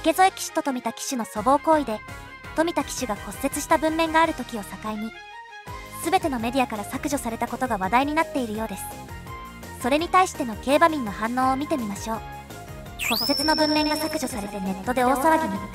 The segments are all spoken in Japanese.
池添騎手と富田騎手の粗暴行為で、富田騎手が骨折した文面がある時を境に、全てのメディアから削除されたことが話題になっているようです。それに対しての競馬民の反応を見てみましょう。骨折の文面が削除されてネットで大騒ぎに。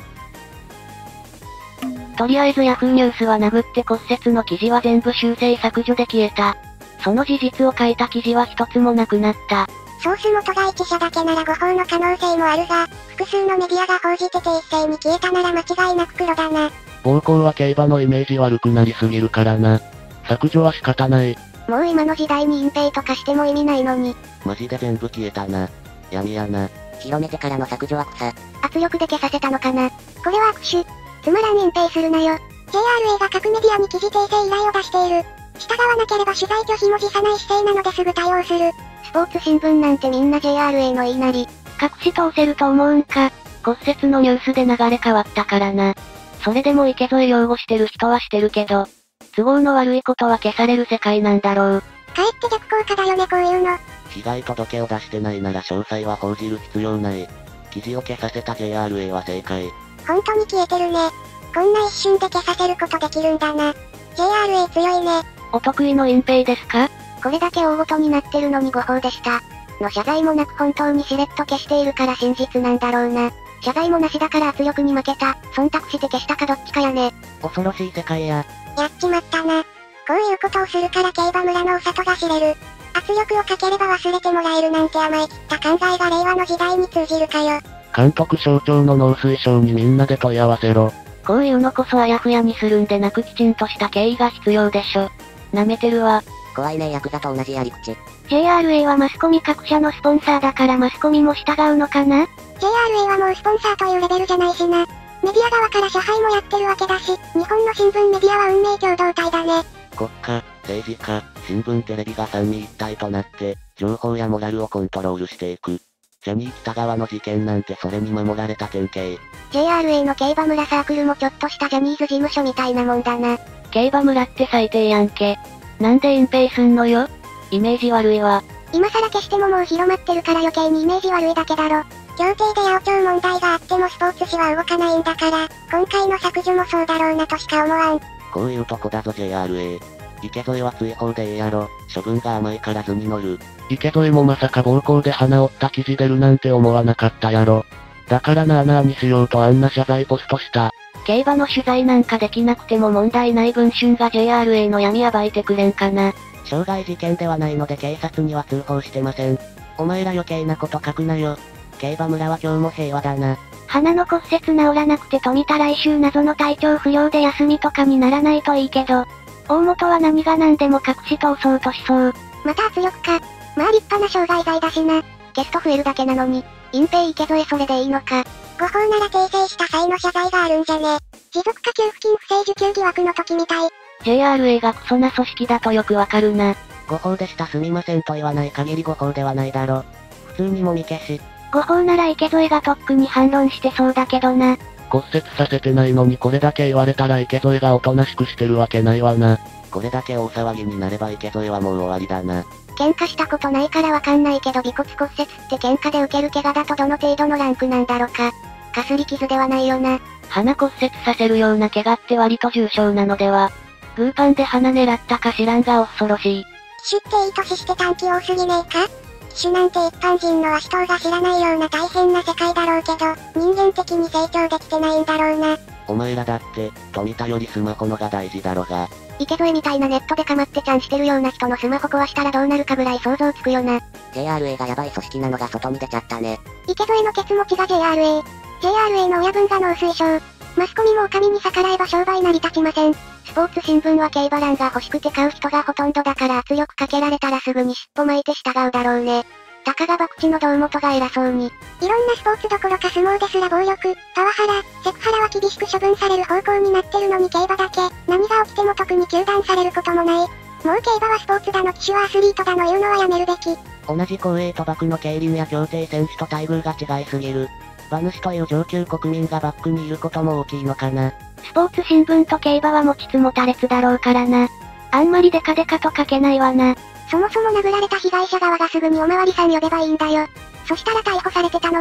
とりあえずヤフーニュースは殴って骨折の記事は全部修正削除で消えた。その事実を書いた記事は一つもなくなった。 ソース元が一社だけなら誤報の可能性もあるが、複数のメディアが報じてて一斉に消えたなら間違いなく黒だな。 暴行は競馬のイメージ悪くなりすぎるからな。削除は仕方ない。 もう今の時代に隠蔽とかしても意味ないのに。 マジで全部消えたな。闇やな。広めてからの削除は草。 圧力で消させたのかな。これは悪手。つまらん隠蔽するなよ。JRA が各メディアに記事訂正依頼を出している。従わなければ取材拒否も辞さない姿勢なのですぐ対応する。 スポーツ新聞なんてみんな JRA の言いなり。隠し通せると思うんか。骨折のニュースで流れ変わったからな。それでも池添擁護してる人はしてるけど、都合の悪いことは消される世界なんだろう。 かえって逆効果だよねこういうの。 被害届を出してないなら詳細は報じる必要ない。記事を消させた JRA は正解。 本当に消えてるね。こんな一瞬で消させることできるんだな。JRA 強いね。 お得意の隠蔽ですか？ これだけ大事になってるのに誤報でした。の謝罪もなく本当にしれっと消しているから真実なんだろうな。謝罪もなしだから圧力に負けた。忖度して消したかどっちかやね。 恐ろしい世界や。 やっちまったな。こういうことをするから競馬村のお里が知れる。圧力をかければ忘れてもらえるなんて甘い切った考えが令和の時代に通じるかよ。 監督省庁の農水省にみんなで問い合わせろ。 こういうのこそあやふやにするんでなくきちんとした経緯が必要でしょ。舐めてるわ。 怖いねヤクザと同じやり口。 JRA はマスコミ各社のスポンサーだからマスコミも従うのかな？ JRA はもうスポンサーというレベルじゃないしな。メディア側から支配もやってるわけだし、日本の新聞メディアは運命共同体だね。 国家、政治家、新聞テレビが三位一体となって、情報やモラルをコントロールしていく。ジャニー喜多川の事件なんてそれに守られた典型。 JRA の競馬村サークルもちょっとしたジャニーズ事務所みたいなもんだな。 競馬村って最低やんけ。なんで隠蔽すんのよ？イメージ悪いわ。 今更消してももう広まってるから余計にイメージ悪いだけだろ。協定で八百長問題があってもスポーツ紙は動かないんだから、今回の削除もそうだろうなとしか思わん。 こういうとこだぞ JRA。池添は追放でええやろ。処分が甘いから図に乗る。 池添もまさか暴行で鼻折った記事出るなんて思わなかったやろ。だからなあなあにしようとあんな謝罪ポストした。 競馬の取材なんかできなくても問題ない文春が JRA の闇暴いてくれんかな。 傷害事件ではないので警察には通報してません。お前ら余計なこと書くなよ。競馬村は今日も平和だな。 鼻の骨折治らなくて富田来週謎の体調不良で休みとかにならないといいけど、大元は何が何でも隠し通そうとしそう。 また圧力か。まあ立派な傷害罪だしな。 ゲスト増えるだけなのに、隠蔽池添それでいいのか。 誤報なら訂正した際の謝罪があるんじゃね。持続化給付金不正受給疑惑の時みたい。 JRA がクソな組織だとよくわかるな。 誤報でしたすみませんと言わない限り誤報ではないだろ。普通にもみ消し。 誤報なら池添がとっくに反論してそうだけどな。 骨折させてないのにこれだけ言われたら池添がおとなしくしてるわけないわな。 これだけ大騒ぎになれば池添はもう終わりだな。 喧嘩したことないからわかんないけど尾骨骨折って喧嘩で受ける怪我だとどの程度のランクなんだろか。かすり傷ではないよな。 鼻骨折させるような怪我って割と重症なのでは。グーパンで鼻狙ったか知らんが恐ろしい。 騎手っていい年して短期多すぎねえか？騎手なんて一般人の足頭が知らないような大変な世界だろうけど、人間的に成長できてないんだろうな。 お前らだって、富田よりスマホのが大事だろが。 池添みたいなネットでかまってちゃんしてるような人のスマホ壊したらどうなるかぐらい想像つくよな。 JRA がヤバい組織なのが外に出ちゃったね。 池添のケツ持ちが JRA。JRA の親分が農水省。マスコミもお上に逆らえば商売成り立ちません。スポーツ新聞は競馬欄が欲しくて買う人がほとんどだから圧力かけられたらすぐに尻尾巻いて従うだろうね。たかが博打の胴元が偉そうに。いろんなスポーツどころか相撲ですら暴力、パワハラ、セクハラは厳しく処分される方向になってるのに競馬だけ、何が起きても特に糾弾されることもない。もう競馬はスポーツだの騎手はアスリートだの言うのはやめるべき。 同じ公営賭博の競輪や競艇選手と待遇が違いすぎる。馬主という上級国民がバックにいることも大きいのかな。 スポーツ新聞と競馬は持ちつ持たれつだろうからな。あんまりデカデカと書けないわな。 そもそも殴られた被害者側がすぐにおまわりさん呼べばいいんだよ。そしたら逮捕されてたのに。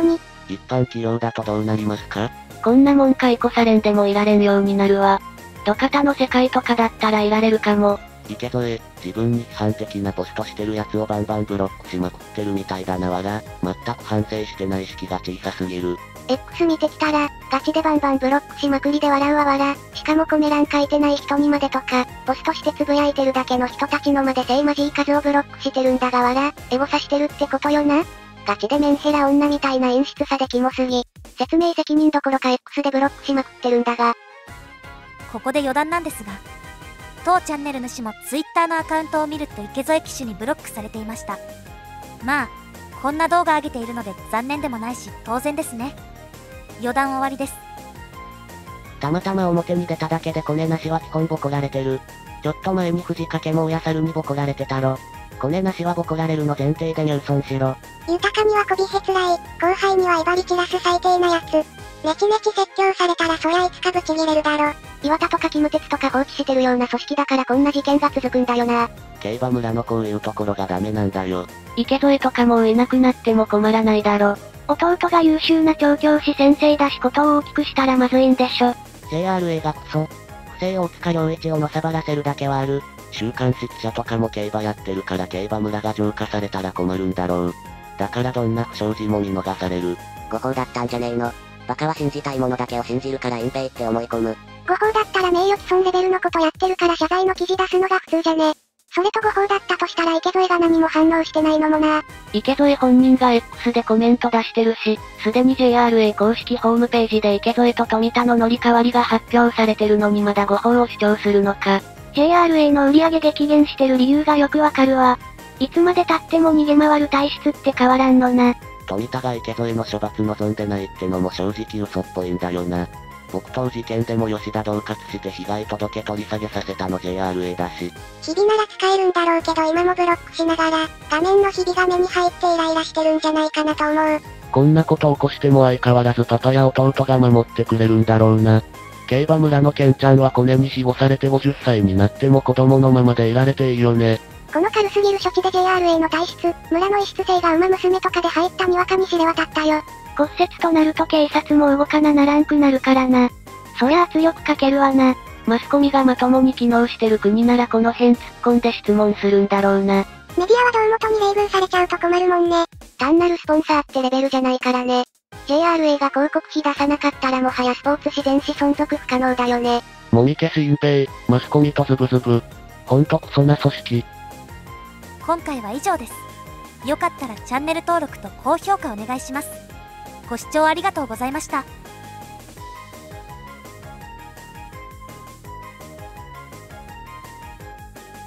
一般企業だとどうなりますか？ こんなもん解雇されんでもいられんようになるわ。土方の世界とかだったらいられるかも。 池添、自分に批判的なポストしてるやつをバンバンブロックしまくってるみたいだなわら、全く反省してない意識が小さすぎる。 X 見てきたら、ガチでバンバンブロックしまくりで笑うわわら、しかもコメ欄書いてない人にまでとか、ポストしてつぶやいてるだけの人たちのまでせいまじい数をブロックしてるんだがわら、エゴさしてるってことよな。ガチでメンヘラ女みたいな演出さでキモすぎ。説明責任どころか X でブロックしまくってるんだが。 ここで余談なんですが、当チャンネル主も Twitter のアカウントを見ると池添騎手にブロックされていました。まあ、こんな動画上げているので残念でもないし当然ですね。余談終わりです。 たまたま表に出ただけでコネなしは基本ボコられてる。ちょっと前に藤掛も親猿にボコられてたろ。コネなしはボコられるの前提で入村しろ。 豊かにはこびへつらい、後輩には威張り散らす最低なやつ。ネチネチ説教されたらそりゃいつかブチギレるだろ。岩田とかキムテツとか放置してるような組織だからこんな事件が続くんだよな。 競馬村のこういうところがダメなんだよ。 池添とかもういなくなっても困らないだろ。弟が優秀な調教師先生だしことを大きくしたらまずいんでしょ。 JRA がクソ。不正大塚良一をのさばらせるだけはある。週刊誌記者とかも競馬やってるから競馬村が浄化されたら困るんだろう。だからどんな不祥事も見逃される。 誤報だったんじゃねえの。バカは信じたいものだけを信じるから隠蔽って思い込む。 誤報だったら名誉毀損レベルのことやってるから謝罪の記事出すのが普通じゃね。それと誤報だったとしたら池添が何も反応してないのもな。 池添本人が X でコメント出してるし、すでに JRA 公式ホームページで池添と富田の乗り換わりが発表されてるのにまだ誤報を主張するのか。JRA の売り上げ激減してる理由がよくわかるわ。いつまで経っても逃げ回る体質って変わらんのな。 富田が池添の処罰望んでないってのも正直嘘っぽいんだよな。僕と事件でも吉田恫喝して被害届取り下げさせたの JRA だし。 日々なら使えるんだろうけど今もブロックしながら、画面の日々が目に入ってイライラしてるんじゃないかなと思う。 こんなこと起こしても相変わらずパパや弟が守ってくれるんだろうな。競馬村のケンちゃんはコネに庇護されて50歳になっても子供のままでいられていいよね。 この軽すぎる処置で JRA の体質、村の異質性が馬娘とかで入ったにわかに知れ渡ったよ。 骨折となると警察も動かならんくなるからな。そりゃ圧力かけるわな。マスコミがまともに機能してる国ならこの辺突っ込んで質問するんだろうな。 メディアは胴元に冷遇されちゃうと困るもんね。単なるスポンサーってレベルじゃないからね。JRA が広告費出さなかったらもはやスポーツ自然史存続不可能だよね。 もみ消し隠蔽、マスコミとズブズブ。ほんとクソな組織。 今回は以上です。よかったらチャンネル登録と高評価お願いします。ご視聴ありがとうございました。